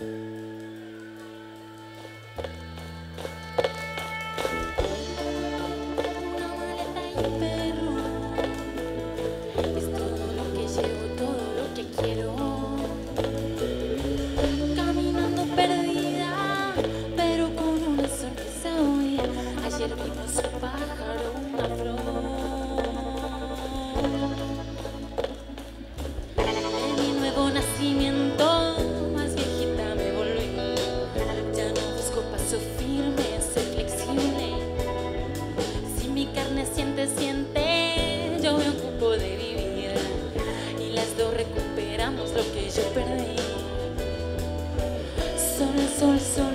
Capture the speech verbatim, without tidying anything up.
Perro, es todo lo que llevo, todo lo que quiero. Caminando perdida, pero con una sonrisa hoy. Ayer vimos un pájaro, una flor. En mi nuevo nacimiento, más viejita me volví. Ya no busco paso firme, soy flexible. Si mi carne siente, siente, yo me ocupo de vivir. Y las dos recuperamos lo que yo perdí. Sol, sol, sol.